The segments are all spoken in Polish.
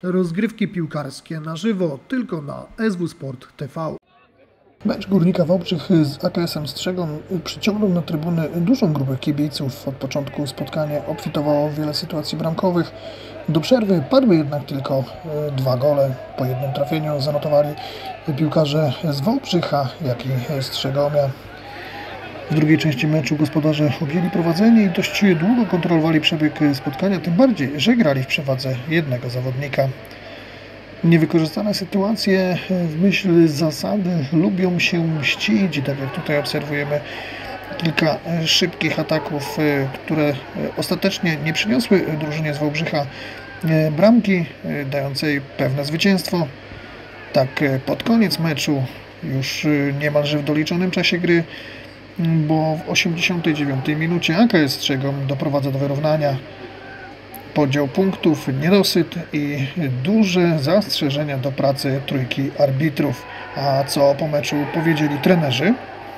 Rozgrywki piłkarskie na żywo tylko na SW Sport TV. Mecz Górnika Wałbrzych z AKS-em Strzegom przyciągnął na trybuny dużą grupę kibiców. Od początku spotkania obfitowało wiele sytuacji bramkowych. Do przerwy padły jednak tylko 2 gole. Po jednym trafieniu zanotowali piłkarze z Wałbrzycha, jak i Strzegomia. W drugiej części meczu gospodarze objęli prowadzenie i dość długo kontrolowali przebieg spotkania, tym bardziej, że grali w przewadze jednego zawodnika. Niewykorzystane sytuacje w myśl zasady lubią się mścić, tak jak tutaj obserwujemy kilka szybkich ataków, które ostatecznie nie przyniosły drużynie z Wałbrzycha bramki dającej pewne zwycięstwo. Tak pod koniec meczu, już niemalże w doliczonym czasie gry, bo w 89 minucie AKS Strzegom doprowadza do wyrównania. Podział punktów, niedosyt i duże zastrzeżenia do pracy trójki arbitrów. A co po meczu powiedzieli trenerzy?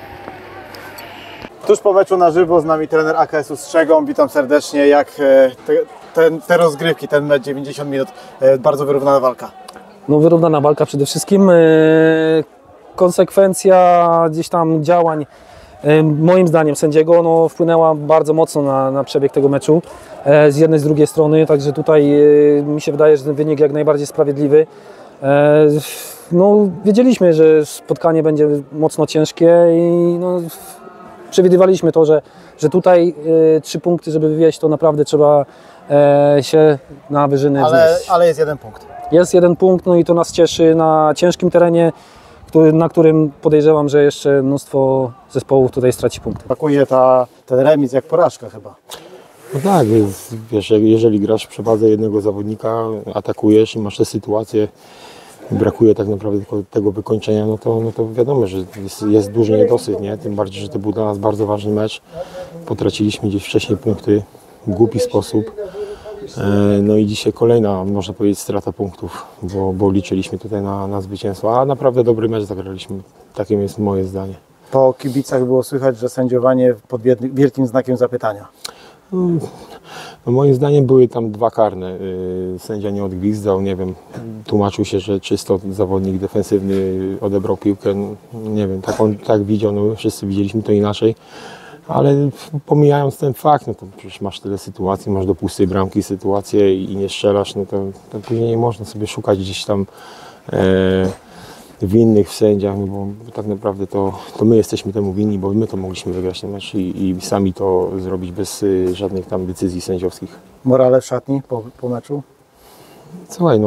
Tuż po meczu na żywo z nami trener AKS-u Strzegom. Witam serdecznie. Jak te rozgrywki, ten mecz 90 minut, bardzo wyrównana walka. No, wyrównana walka przede wszystkim. Konsekwencja gdzieś tam działań, moim zdaniem sędziego, wpłynęła bardzo mocno na przebieg tego meczu z jednej, z drugiej strony, także tutaj mi się wydaje, że ten wynik jak najbardziej sprawiedliwy. Wiedzieliśmy, że spotkanie będzie mocno ciężkie i przewidywaliśmy to, że tutaj 3 punkty, żeby wywieźć, to naprawdę trzeba się na wyżyny wznieść. Ale jest 1 punkt. Jest 1 punkt, i to nas cieszy na ciężkim terenie, na którym podejrzewam, że jeszcze mnóstwo zespołów tutaj straci punkty. Pakuje ten remis jak porażka chyba. No tak, wiesz, jeżeli grasz w przewadze jednego zawodnika, atakujesz i masz te sytuacje, brakuje tak naprawdę tylko tego wykończenia, no to wiadomo, że jest duży niedosyt, nie? Tym bardziej, że to był dla nas bardzo ważny mecz. Potraciliśmy gdzieś wcześniej punkty w głupi sposób. No i dzisiaj kolejna, można powiedzieć, strata punktów, bo liczyliśmy tutaj na zwycięstwo, a naprawdę dobry mecz zagraliśmy. Takim jest moje zdanie. Po kibicach było słychać, że sędziowanie pod wielkim znakiem zapytania. No moim zdaniem były tam 2 karne. Sędzia nie odgwizdał, nie wiem, tłumaczył się, że czysto zawodnik defensywny odebrał piłkę. Nie wiem, tak widział, wszyscy widzieliśmy to inaczej. Ale pomijając ten fakt, to przecież masz tyle sytuacji, masz do pustej bramki sytuację i nie strzelasz, to później nie można sobie szukać gdzieś tam winnych w sędziach, bo tak naprawdę to my jesteśmy temu winni, bo my to mogliśmy wygrać ten mecz i sami to zrobić bez żadnych tam decyzji sędziowskich. Morale w szatni po meczu? Słuchaj,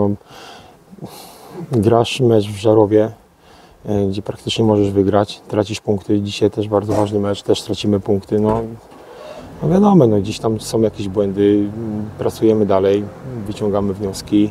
grasz mecz w Żarowie, gdzie praktycznie możesz wygrać, tracisz punkty. Dzisiaj też bardzo ważny mecz, też tracimy punkty. No wiadomo, gdzieś tam są jakieś błędy, pracujemy dalej, wyciągamy wnioski,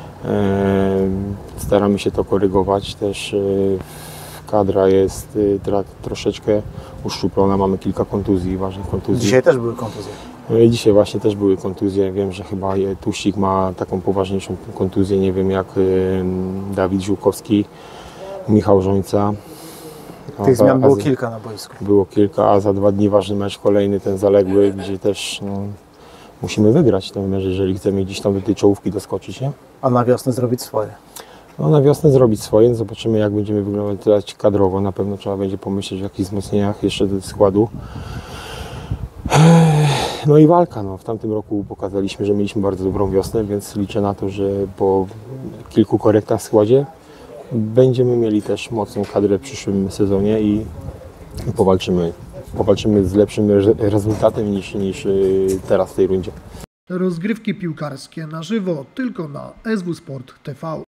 staramy się to korygować. Też kadra jest troszeczkę uszczuplona, mamy kilka kontuzji, ważnych kontuzji. Dzisiaj też były kontuzje. Dzisiaj właśnie też były kontuzje. Wiem, że chyba Tuścik ma taką poważniejszą kontuzję, nie wiem jak Dawid Ziółkowski, Michał Żońca. Tych zmian było kilka na boisku. Było kilka, a za 2 dni ważny mecz kolejny, ten zaległy, gdzie też musimy wygrać ten mecz, jeżeli chcemy gdzieś tam do tej czołówki doskoczyć, nie? A na wiosnę zrobić swoje. Na wiosnę zrobić swoje, zobaczymy jak będziemy wyglądać kadrowo. Na pewno trzeba będzie pomyśleć o jakichś wzmocnieniach jeszcze do składu. No i walka. W tamtym roku pokazaliśmy, że mieliśmy bardzo dobrą wiosnę, więc liczę na to, że po kilku korektach w składzie będziemy mieli też mocną kadrę w przyszłym sezonie i powalczymy z lepszym rezultatem niż teraz w tej rundzie. Rozgrywki piłkarskie na żywo tylko na SW Sport TV.